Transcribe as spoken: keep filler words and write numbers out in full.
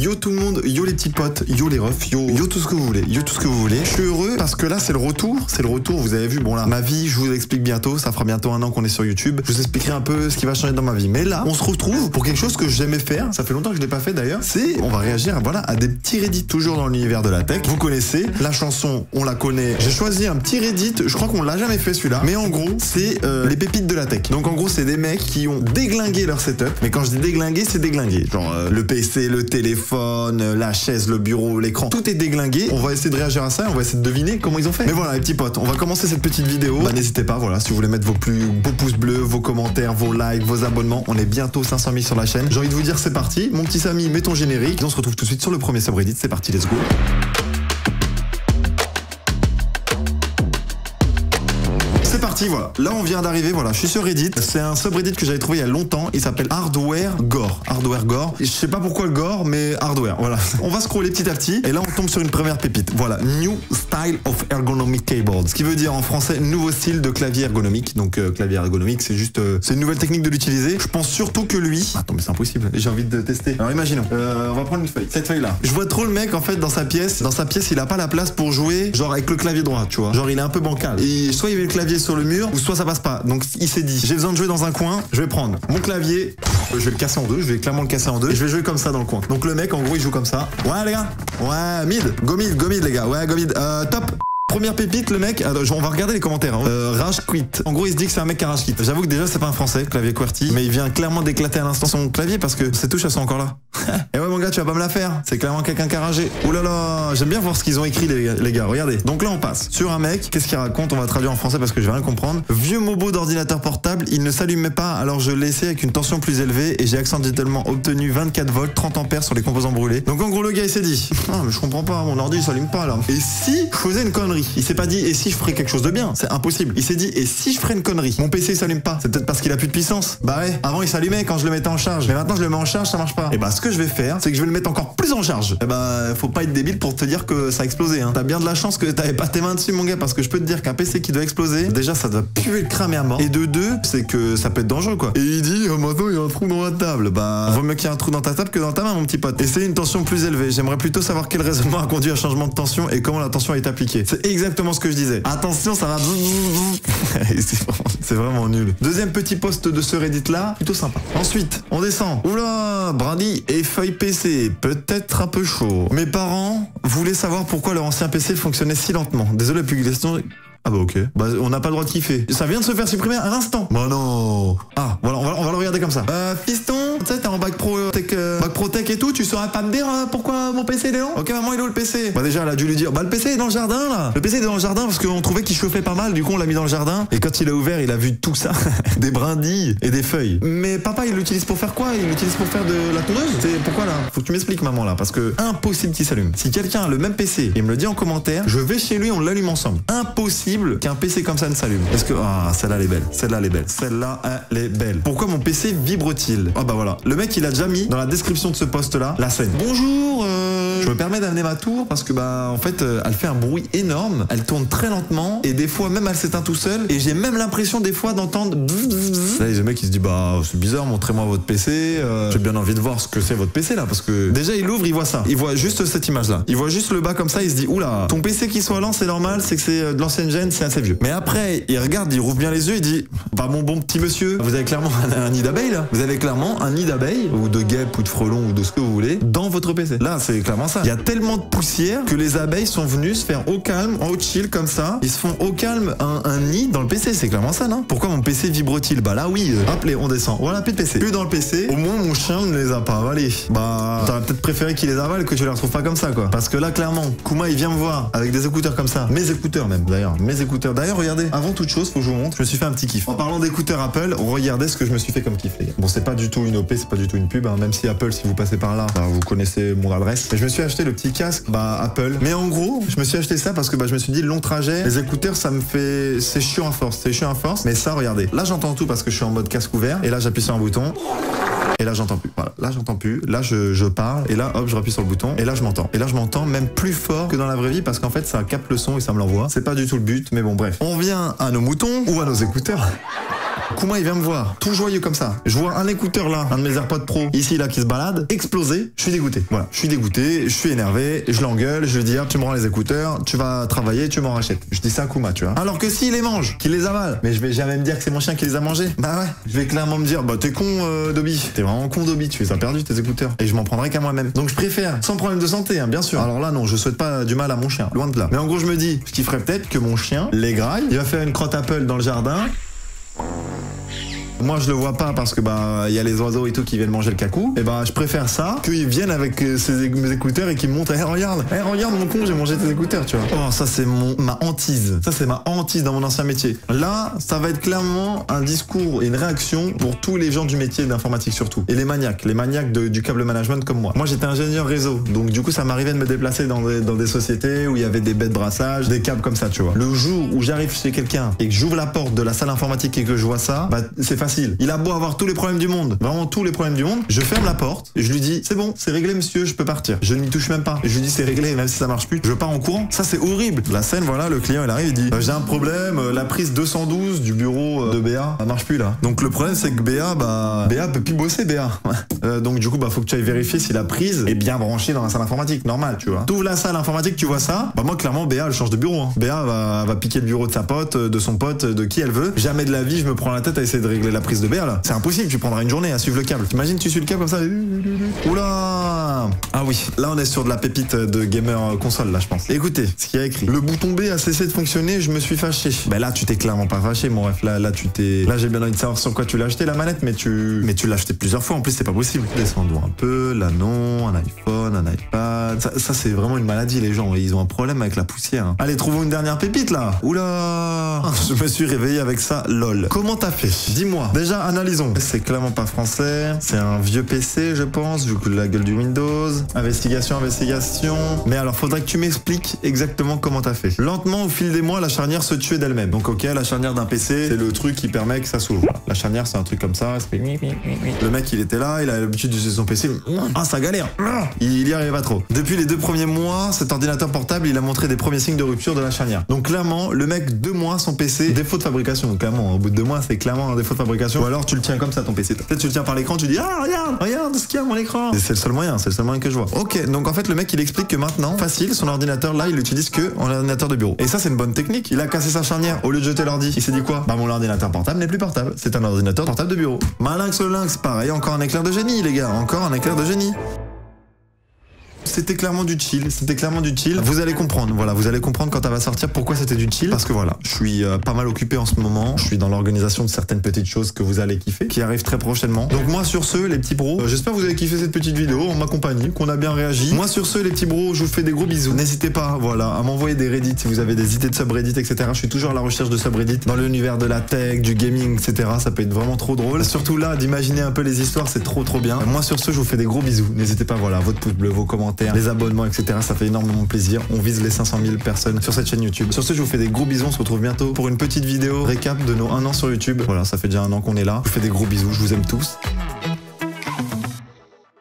Yo tout le monde, yo les petits potes, yo les refs, yo, yo tout ce que vous voulez, yo tout ce que vous voulez. Je suis heureux parce que là c'est le retour, c'est le retour, vous avez vu, bon là, ma vie, je vous explique bientôt, ça fera bientôt un an qu'on est sur YouTube. Je vous expliquerai un peu ce qui va changer dans ma vie. Mais là, on se retrouve pour quelque chose que j'aimais faire, ça fait longtemps que je l'ai pas fait d'ailleurs, c'est, on va réagir voilà, à des petits Reddit toujours dans l'univers de la tech. Vous connaissez, la chanson, on la connaît. J'ai choisi un petit Reddit, je crois qu'on l'a jamais fait celui-là, mais en gros, c'est euh, les pépites de la tech. Donc en gros, c'est des mecs qui ont déglingué leur setup, mais quand je dis déglingué, c'est déglingué. Genre euh, le P C, le téléphone, euh, la chaise, le bureau, l'écran, tout est déglingué. On va essayer de réagir à ça, on va essayer de deviner comment ils ont fait. Mais voilà les petits potes, on va commencer cette petite vidéo. Bah n'hésitez pas, voilà, si vous voulez mettre vos plus beaux pouces bleus, vos commentaires, vos likes, vos abonnements, on est bientôt cinq cent mille sur la chaîne. J'ai envie de vous dire c'est parti, mon petit Samy, mets ton générique. Et on se retrouve tout de suite sur le premier subreddit, c'est parti, let's go. C'est parti, voilà. Là, on vient d'arriver, voilà. Je suis sur Reddit. C'est un subreddit que j'avais trouvé il y a longtemps. Il s'appelle Hardware Gore. Hardware Gore. Je sais pas pourquoi le gore, mais hardware, voilà. On va scroller petit à petit. Et là, on tombe sur une première pépite. Voilà. New Style of Ergonomic Keyboard. Ce qui veut dire en français, nouveau style de clavier ergonomique. Donc, euh, clavier ergonomique, c'est juste, euh, c'est une nouvelle technique de l'utiliser. Je pense surtout que lui. Attends, mais c'est impossible. J'ai envie de tester. Alors, imaginons. Euh, on va prendre une feuille. Cette feuille-là. Je vois trop le mec, en fait, dans sa pièce. Dans sa pièce, il a pas la place pour jouer, genre avec le clavier droit, tu vois. Genre, il est un peu bancal. Et soit il met le clavier sur le mur, ou soit ça passe pas. Donc il s'est dit, j'ai besoin de jouer dans un coin, je vais prendre mon clavier, je vais le casser en deux, je vais clairement le casser en deux, et je vais jouer comme ça dans le coin. Donc le mec en gros il joue comme ça. Ouais les gars, ouais mid, go mid, go mid les gars, ouais go mid, euh, top. Première pépite, le mec, alors, on va regarder les commentaires. Hein. Euh, rage quit. En gros, il se dit que c'est un mec qui a rage quit. J'avoue que déjà, c'est pas un français, clavier QWERTY, mais il vient clairement d'éclater à l'instant son clavier parce que ces touches, elles sont encore là. Et ouais, mon gars, tu vas pas me la faire. C'est clairement quelqu'un qui a ragé. Ouh là là, j'aime bien voir ce qu'ils ont écrit, les, les gars. Regardez. Donc là, on passe sur un mec. Qu'est-ce qu'il raconte? On va traduire en français parce que je vais rien comprendre. Vieux mobo d'ordinateur portable, il ne s'allumait pas, alors je l'ai laissé avec une tension plus élevée et j'ai accidentellement obtenu vingt-quatre volts, trente ampères sur les composants brûlés. Donc en gros, le gars, il s'est dit, ah, mais je comprends pas, mon ordi, il s'allume pas là. Et si je faisais une connerie? Il s'est pas dit, et si je ferais quelque chose de bien? C'est impossible. Il s'est dit, et si je ferais une connerie? Mon P C il s'allume pas. C'est peut-être parce qu'il a plus de puissance. Bah ouais, avant il s'allumait quand je le mettais en charge. Mais maintenant je le mets en charge, ça marche pas. Et bah ce que je vais faire, c'est que je vais le mettre encore plus en charge. Et bah faut pas être débile pour te dire que ça a explosé. Hein. T'as bien de la chance que t'avais pas tes mains dessus mon gars, parce que je peux te dire qu'un P C qui doit exploser, déjà ça doit puer le crâne à mort. Et de deux, c'est que ça peut être dangereux quoi. Et il dit, oh maintenant il y a un trou dans la table. Bah vaut mieux qu'il y ait un trou dans ta table que dans ta main mon petit pote. Et c'est une tension plus élevée. J'aimerais plutôt savoir quel raisonnement a conduit à un changement de tension et comment la tension est appliquée. C'est exactement ce que je disais. Attention, ça va. C'est vraiment nul. Deuxième petit post de ce Reddit là, plutôt sympa. Ensuite, on descend. Oula, Brady et feuille P C, peut-être un peu chaud. Mes parents voulaient savoir pourquoi leur ancien P C fonctionnait si lentement. Désolé, plus question. Ah bah ok, bah on n'a pas le droit de kiffer. Ça vient de se faire supprimer à l'instant. Bah non. Ah voilà, on va, on va le regarder comme ça. Euh, fiston, tu sais t'es en bac pro tech, euh, bac pro tech et tout, tu saurais pas me dire euh, pourquoi mon P C il est lent? Ok maman, il est où le P C? Bah déjà elle a dû lui dire, bah le P C est dans le jardin là. Le P C est dans le jardin parce qu'on trouvait qu'il chauffait pas mal, du coup on l'a mis dans le jardin. Et quand il a ouvert, il a vu tout ça, des brindilles et des feuilles. Mais papa il l'utilise pour faire quoi? Il l'utilise pour faire de la tondeuse? C'est pourquoi là? Faut que tu m'expliques maman là, parce que impossible qu'il s'allume. Si quelqu'un a le même P C et me le dit en commentaire, je vais chez lui, on l'allume ensemble. Impossible qu'un P C comme ça ne s'allume. Est-ce que... Ah, celle-là, elle est belle. Celle-là, elle est belle. Celle-là, elle est belle. Pourquoi mon P C vibre-t-il? Ah bah voilà. Le mec, il a déjà mis dans la description de ce post-là la scène. Bonjour, euh... je me permets d'amener ma tour parce que, bah, en fait, euh, elle fait un bruit énorme. Elle tourne très lentement et des fois, même, elle s'éteint tout seul. Et j'ai même l'impression, des fois, d'entendre... Là, le mec, il se dit, bah, c'est bizarre, montrez-moi votre P C. Euh, J'ai bien envie de voir ce que c'est votre P C, là, parce que déjà, il ouvre, il voit ça. Il voit juste cette image-là. Il voit juste le bas comme ça, il se dit, oula, ton P C qui soit lent, c'est normal, c'est que c'est de l'ancienne gêne, c'est assez vieux. Mais après, il regarde, il rouvre bien les yeux, il dit, bah mon bon petit monsieur, vous avez clairement un, un nid d'abeilles là. Vous avez clairement un nid d'abeilles, ou de guêpes, ou de frelons, ou de ce que vous voulez, dans votre P C. Là, c'est clairement ça. Il y a tellement de poussière que les abeilles sont venues se faire au calme, en haut chill comme ça. Ils se font au calme un, un nid dans le P C, c'est clairement ça, non? Pourquoi mon P C vibre-t-il? Bah là, oui, euh, hop, on descend. Voilà, plus de P C. Plus dans le P C, au moins mon chien ne les a pas avalés. Bah, t'aurais peut-être préféré qu'il les avale que tu les retrouves pas comme ça, quoi. Parce que là, clairement, Kuma, il vient me voir avec des écouteurs comme ça. Mes écouteurs même, d'ailleurs. Mes écouteurs. D'ailleurs, regardez, avant toute chose, faut que je vous montre, je me suis fait un petit kiff. En parlant d'écouteurs Apple, regardez ce que je me suis fait comme kiff, les gars. Bon, c'est pas du tout une O P, c'est pas du tout une pub, hein, même si Apple, si vous passez par là, bah, vous connaissez mon adresse. Mais je me suis acheté le petit casque, bah, Apple. Mais en gros, je me suis acheté ça parce que, bah, je me suis dit, long trajet, les écouteurs, ça me fait, c'est chiant à force, c'est chiant à force. Mais ça, regardez. Là, j'entends tout parce que je suis en mode casque ouvert. Et là, j'appuie sur un bouton. Et là, j'entends plus. Voilà. Là, j'entends plus. Là, je, je parle. Et là, hop, je rappuie sur le bouton. Et là, je m'entends. Et là, je m'entends même plus fort que dans la vraie vie parce qu'en fait, ça capte le son et ça me l'envoie. C'est pas du tout le but, mais bon, bref. On vient à nos moutons ou à nos écouteurs. Kuma il vient me voir, tout joyeux comme ça. Je vois un écouteur là, un de mes AirPods Pro, ici là qui se balade, exploser. Je suis dégoûté. Voilà, je suis dégoûté, je suis énervé, je l'engueule, je lui dis ah, tu me rends les écouteurs, tu vas travailler, tu m'en rachètes. Je dis ça à Kuma, tu vois. Alors que s'il les mange, qu'il les avale, mais je vais jamais me dire que c'est mon chien qui les a mangés. Bah ouais, je vais clairement me dire bah t'es con euh, Dobby, t'es vraiment con Dobby, tu les as perdus tes écouteurs. Et je m'en prendrai qu'à moi-même. Donc je préfère, sans problème de santé, hein, bien sûr. Alors là non, je souhaite pas du mal à mon chien, loin de là. Mais en gros je me dis, ce qui ferait peut-être que mon chien les graille, il va faire une crotte Apple dans le jardin. Moi je le vois pas parce que bah il y a les oiseaux et tout qui viennent manger le cacou. Et bah je préfère ça qu'ils viennent avec euh, ses, mes écouteurs et qu'ils me montrent hey, regarde, hey, regarde mon con, j'ai mangé tes écouteurs, tu vois. Oh ça c'est mon ma hantise. Ça c'est ma hantise dans mon ancien métier. Là, ça va être clairement un discours et une réaction pour tous les gens du métier d'informatique surtout. Et les maniaques, les maniaques de, du câble management comme moi. Moi j'étais ingénieur réseau, donc du coup ça m'arrivait de me déplacer dans des, dans des sociétés où il y avait des baies de brassage, des câbles comme ça, tu vois. Le jour où j'arrive chez quelqu'un et que j'ouvre la porte de la salle informatique et que je vois ça, bah c'est facile. Il a beau avoir tous les problèmes du monde, vraiment tous les problèmes du monde, je ferme la porte et je lui dis c'est bon, c'est réglé monsieur, je peux partir. Je ne m'y touche même pas. Et je lui dis c'est réglé, même si ça marche plus, je pars en courant. Ça c'est horrible. La scène, voilà, le client il arrive, il dit j'ai un problème, la prise deux cent douze du bureau de B A, ça marche plus là. Donc le problème c'est que B A, bah B A peut plus bosser B A. euh, donc du coup bah faut que tu ailles vérifier si la prise est bien branchée dans la salle informatique, normal, tu vois. T'ouvres la salle informatique, tu vois ça, bah moi clairement B A elle change de bureau. Hein. B A va, va piquer le bureau de sa pote, de son pote, de qui elle veut. Jamais de la vie je me prends la tête à essayer de régler la prise de B A là. C'est impossible, tu prendras une journée à suivre le câble. T'imagines, tu suis le câble comme ça. Oula. Ah oui, là on est sur de la pépite de gamer console là je pense. Écoutez, ce qu'il y a écrit. Le bouton B a cessé de fonctionner, je me suis fâché. Bah là tu t'es clairement pas fâché mon ref. Là, là tu t'es. Là j'ai bien envie de savoir sur quoi tu l'as acheté la manette, mais tu. Mais tu l'as acheté plusieurs fois en plus, c'est pas possible. Descendons un peu, là non, un iPhone, un iPad. Ça, ça c'est vraiment une maladie les gens, ils ont un problème avec la poussière. Hein. Allez, trouvons une dernière pépite là. Oula. Je me suis réveillé avec ça, lol. Comment t'as fait? Dis-moi. Déjà analysons. C'est clairement pas français, c'est un vieux P C je pense, vu que la gueule du Windows. Investigation, investigation. Mais alors faudrait que tu m'expliques exactement comment t'as fait. Lentement au fil des mois la charnière se tuait d'elle-même. Donc ok, la charnière d'un P C c'est le truc qui permet que ça s'ouvre. La charnière c'est un truc comme ça. Le mec il était là, il a l'habitude d'utiliser son P C. Ah ça galère. Il y arrive pas trop. Depuis les deux premiers mois, cet ordinateur portable il a montré des premiers signes de rupture de la charnière. Donc clairement le mec deux mois son P C défaut de fabrication. Donc clairement au bout de deux mois c'est clairement un défaut de fabrication. Ou alors tu le tiens comme ça ton P C. Peut-être tu le tiens par l'écran, tu dis ah regarde, regarde ce qu'il y a à mon écran. C'est le seul moyen, c'est le seul moyen que je vois. Ok, donc en fait le mec il explique que maintenant, facile, son ordinateur là il l'utilise que en ordinateur de bureau. Et ça c'est une bonne technique. Il a cassé sa charnière, au lieu de jeter l'ordi, il s'est dit quoi? Bah mon ordinateur portable n'est plus portable, c'est un ordinateur portable de bureau. Malinx le lynx, pareil, encore un éclair de génie les gars, encore un éclair de génie. C'était clairement du chill, c'était clairement du chill. Vous allez comprendre, voilà, vous allez comprendre quand elle va sortir pourquoi c'était du chill. Parce que voilà, je suis euh, pas mal occupé en ce moment. Je suis dans l'organisation de certaines petites choses que vous allez kiffer, qui arrivent très prochainement. Donc moi sur ce, les petits bros, euh, j'espère que vous avez kiffé cette petite vidéo, on m'accompagne, qu'on a bien réagi. Moi sur ce, les petits bros, je vous fais des gros bisous. N'hésitez pas, voilà, à m'envoyer des Reddit si vous avez des idées de subreddit, et cetera. Je suis toujours à la recherche de subreddit dans l'univers de la tech, du gaming, et cetera. Ça peut être vraiment trop drôle. Surtout là, d'imaginer un peu les histoires, c'est trop trop bien. Moi sur ce, je vous fais des gros bisous. N'hésitez pas, voilà, votre pouce bleu, vos commentaires, les abonnements, et cetera. Ça fait énormément plaisir. On vise les cinq cent mille personnes sur cette chaîne YouTube. Sur ce, je vous fais des gros bisous. On se retrouve bientôt pour une petite vidéo récap de nos un an sur YouTube. Voilà, ça fait déjà un an qu'on est là. Je vous fais des gros bisous. Je vous aime tous.